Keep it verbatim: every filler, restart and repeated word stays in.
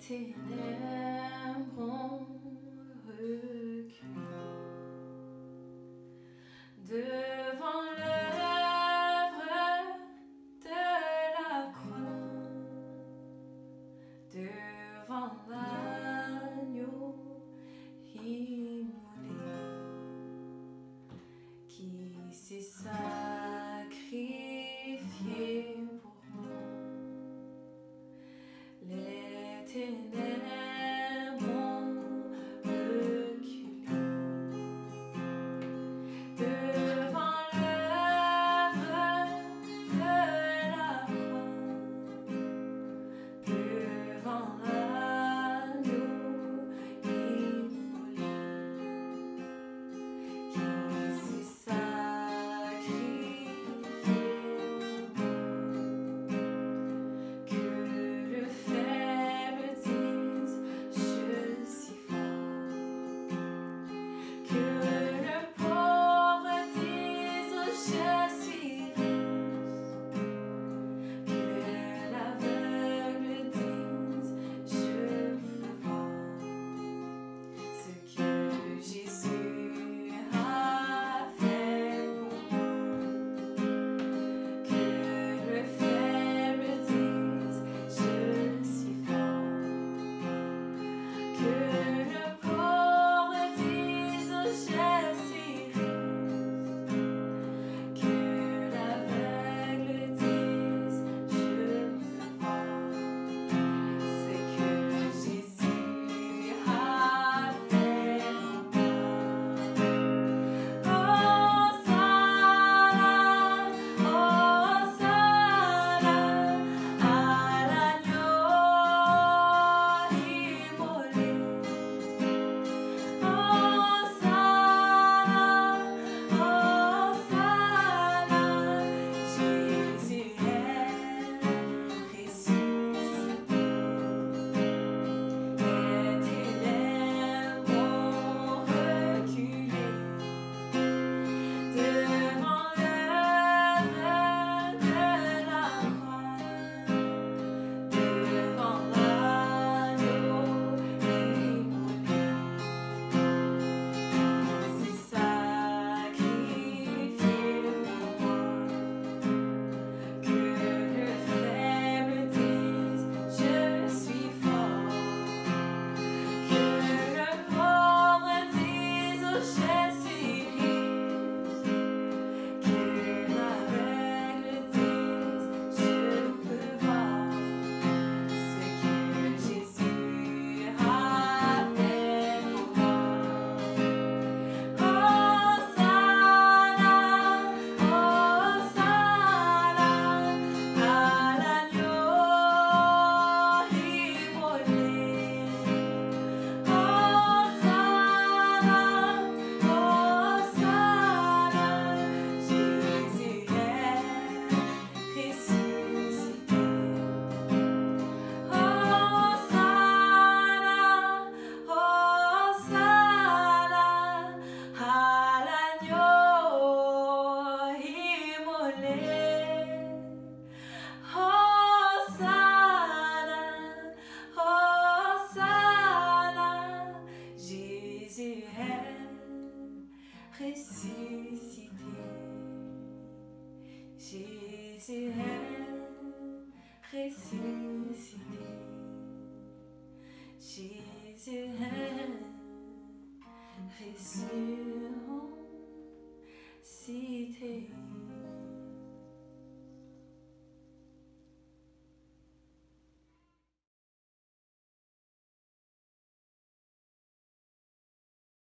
ténèbres ont reculé devant l'œuvre de la croix, devant l'agneau immolé qui s'est sacrifié pour moi. Les ténèbres ont reculé devant l'œuvre de la croix, devant l'agneau immolé qui s'est sacrifié pour moi. Que le faible dise je suis fort, que le pauvre dise je suis riche, que l'aveugle dise je peux voir ce que Jésus a fait pour moi. Que le faible dise je suis fort, que le pauvre dise je suis riche, que l'aveugle dise je peux voir ce que Jésus a fait pour moi. Hosanna, Hosanna à l'agneau immolé. Hosanna, Hosanna, Jésus est ressuscité. Les ténèbres ont reculé devant l'œuvre de la croix, devant l'agneau immolé qui s'est sacrifié pour moi. Que le faible dise je suis fort, que le pauvre dise je suis riche, que l'aveugle dise je peux voir ce que Jésus a fait pour moi. Hosanna, Hosanna à l'agneau immolé. Hosanna, Hosanna, Jésus est ressuscité. Hosanna, Hosanna à l'agneau immolé. Hosanna, Hosanna, Jésus est ressuscité. Jésus est ressuscité. Jésus est ressuscité.